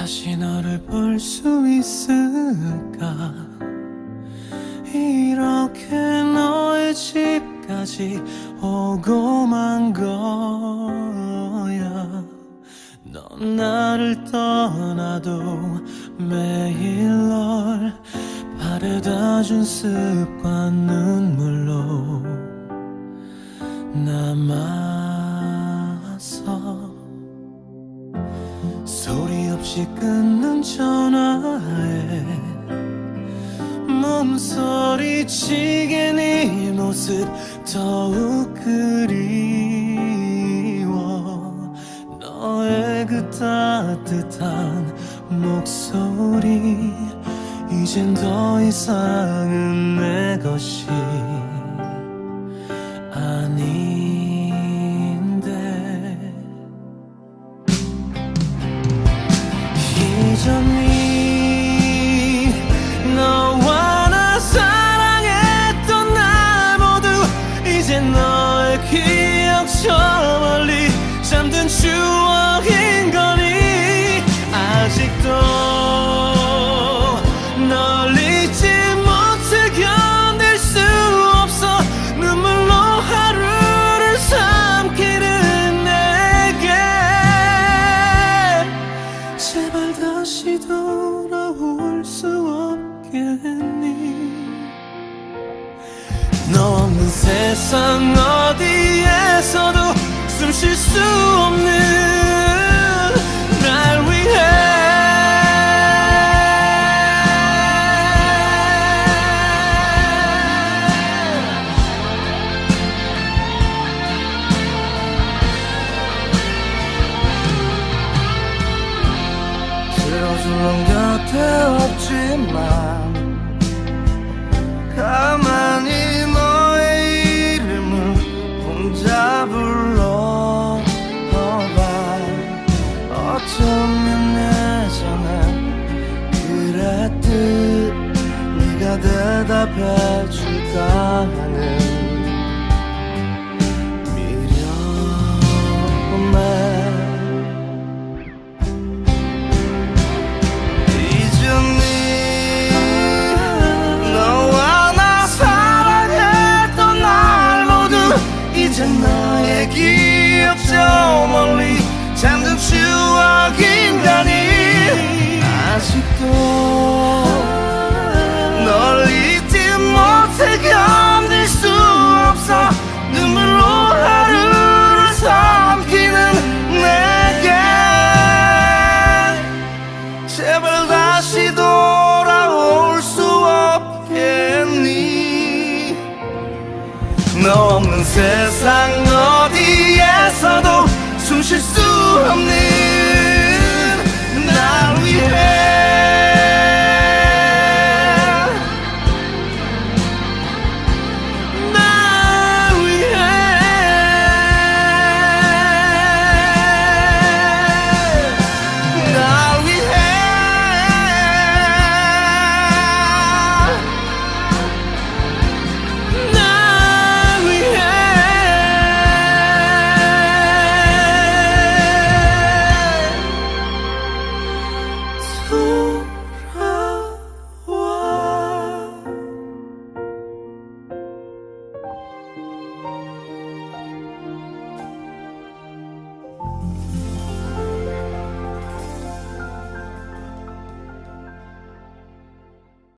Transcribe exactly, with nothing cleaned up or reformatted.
다시 너를 볼 수 있을까? 이렇게 너의 집까지 오고 만 거야. 넌 나를 떠나도 매일 널 바래다 준 습관 눈물로 남았어. 소리 없이 끊는 전화에 몸서리치게 네 모습 더욱 그리워. 너의 그 따뜻한 목소리 이젠 더 이상은 내 것이 아닌데. 이전이 너와 나 사랑했던 날 모두 이제 너의 기억 저 멀리 잠든 추억인 거니. 아직도 널 잊지 못해 견딜 수 없어. 눈물로 하루를 삼키는 내게 제발 다시 돌아올 수 없겠니? 너 없는 세상 어디에서도 숨 쉴 수 없는 날 위해 들어줄 넌 곁에 없지만 가만히 너의 이름을 혼자 불러봐. 어쩌면 예전엔 그랬듯 네가 대답해줄까 하는 미련에 이제 너의 기억 저 멀리 잠든 추억인가니. 아직도 널 잊지 못해 견딜 수 없어. 눈물로 하루를 삼키는 내게 제발 다시 돌아올 수 없겠니? 너 없는 세상 어디에서도 숨 쉴 수 없는